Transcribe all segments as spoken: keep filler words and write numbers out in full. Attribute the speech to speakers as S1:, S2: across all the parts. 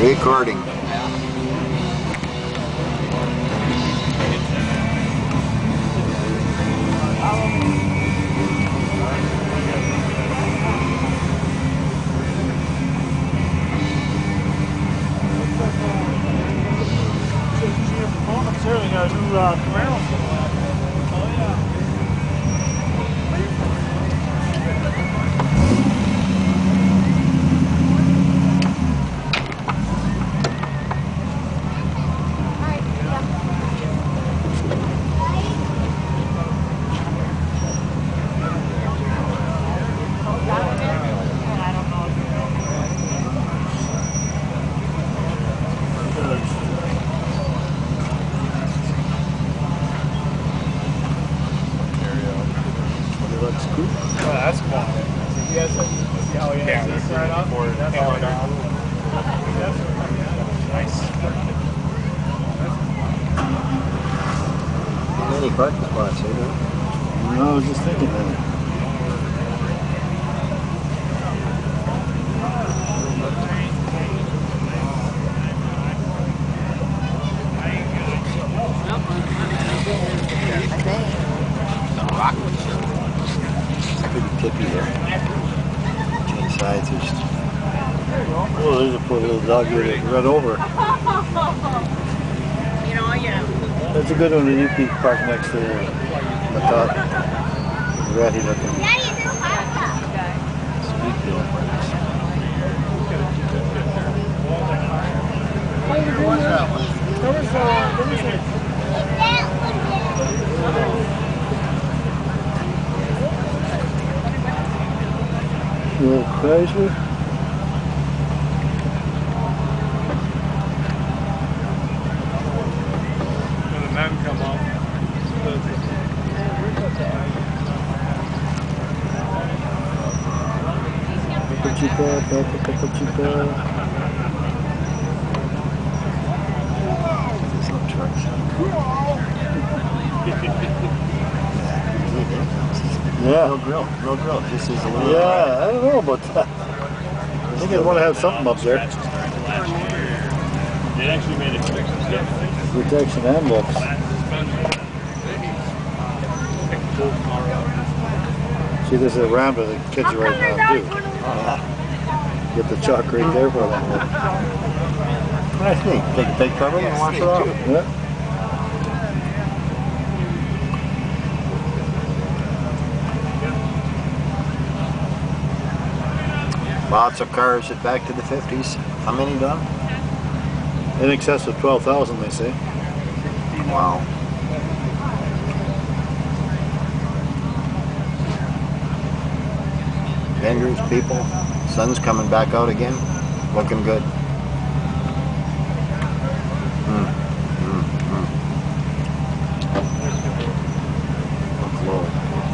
S1: Recording.
S2: Certainly got a new uh, Camaro. Oh yeah. Oh, that's cool. You guys see how he has this right up? That's all right on. Nice.
S1: Many parking spots here, huh?
S3: No, I was just thinking that.
S1: Pretty tippy there. Change sides. There's...
S3: Oh, there's a poor little dog here that run over.
S4: You know, yeah.
S3: That's a good one that you can park next to the top. Ratty looking.
S4: Daddy, is this pasta?
S1: Sweet deal.
S2: There was a, there was a
S3: Little Chrysler.
S2: when the men come up.
S3: Papa Chica, Papa Papa Chica.
S1: Some trucks.
S3: Yeah.
S1: No grill. No grill. Just as a little.
S3: Yeah, I don't know about that. I think I'd want to have something up there.
S2: It actually made it quick.
S3: Protection and looks. See, this is a Rambler that kids are right now too.
S1: Oh,
S3: Get the chalk right there for them.
S1: yeah. Nice neat. Take a big cover and wash it off.
S3: Yeah.
S1: Lots of cars at back to the fifties. How many done?
S3: In excess of twelve thousand, they say.
S1: Wow. Vendors, people, sun's coming back out again. Looking good. Mm, mm, mm. Look low.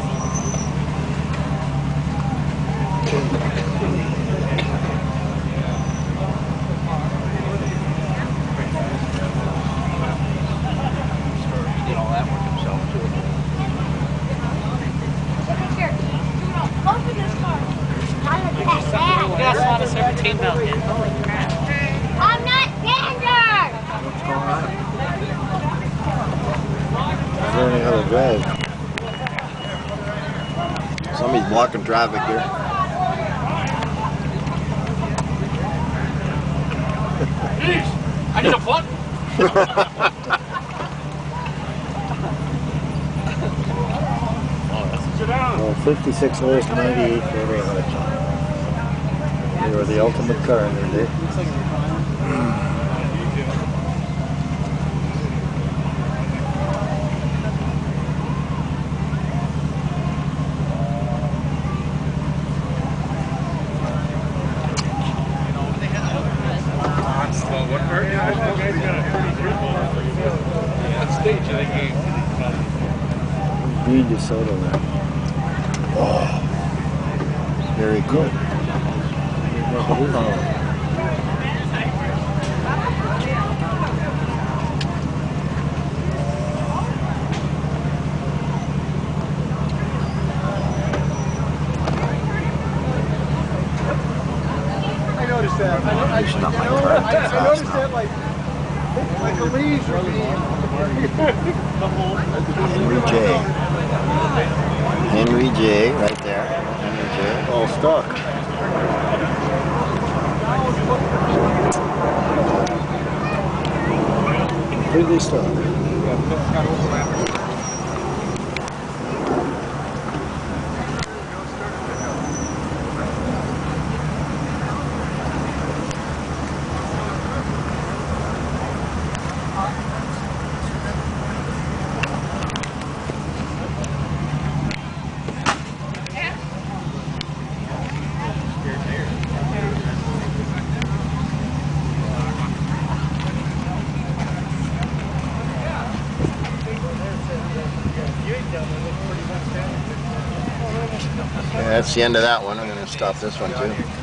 S4: seventeen belt in. Holy crap. I'm not standard!
S1: What's going on?
S3: Is there any other drive?
S1: Somebody's blocking traffic here.
S2: I need a plug.
S3: Well, fifty-six horse, ninety-eight for every hundred. They were the ultimate car in their day.
S2: What part? Yeah, stage of the game.
S3: Green DeSoto there.
S1: Oh, very cool. Oh.
S2: I noticed that. I, I
S1: messing up my card too fast now.
S2: Like the leaves are being
S1: Henry J. Henry J. right there. Henry J.
S3: All stuck. Completely stuck.
S1: Okay, that's the end of that one. I'm going to stop this one too.